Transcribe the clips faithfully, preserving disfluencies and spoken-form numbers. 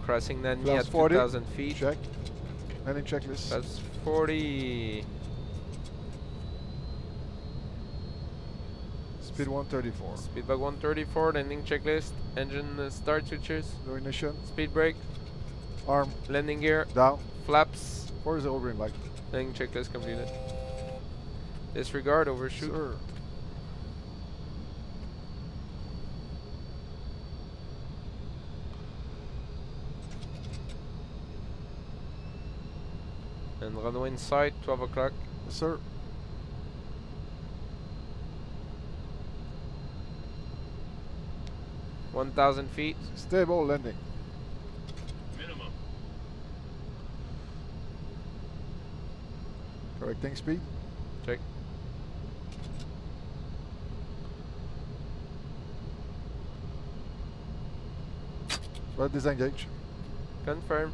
Crossing Nani Flaps at forty. two thousand feet. Check. Landing checklist. That's forty. Speed one thirty-four. Speedbug one thirty-four. Landing checklist. Engine uh, start switches. No ignition. Speed brake. Arm. Landing gear. Down. Flaps. Four is the green light. Landing checklist completed. Disregard overshoot. Sir. And runway inside, twelve o'clock. Yes, sir. one thousand feet. Stable landing. Minimum. Correcting speed. Check. Right, disengage. Confirm.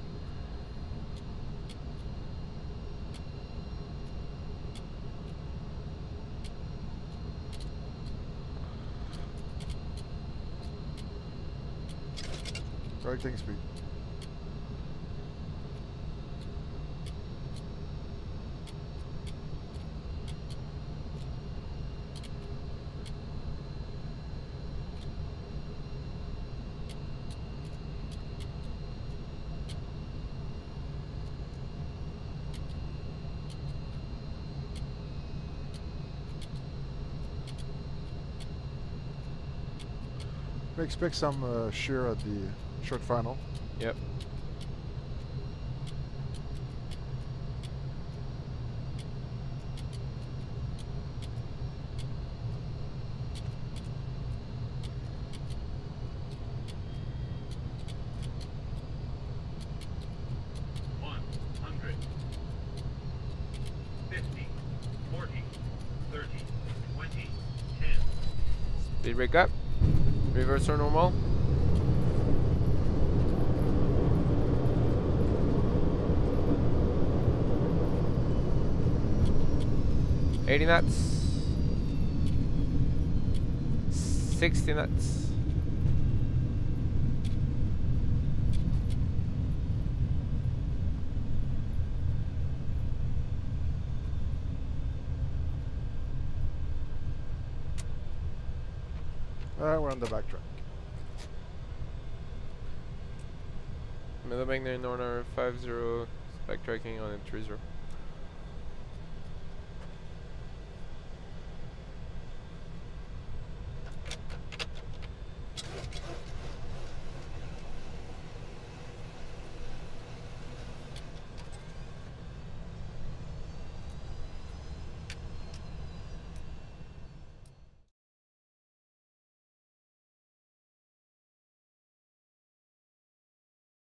Correcting speed. We expect some uh, shear at the short final. Yep. one hundred. fifty. forty. thirty. twenty. ten. Speed brake up. Reverse or normal. eighty knots. sixty knots. Alright, we're on the backtrack. Meadowbank Nolinor five zero, backtracking on a three zero.